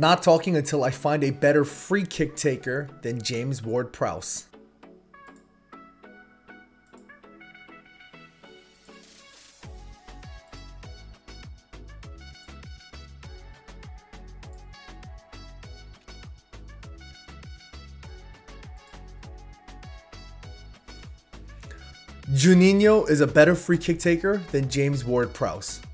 Not talking until I find a better free kick taker than James Ward-Prowse. Juninho is a better free kick taker than James Ward-Prowse.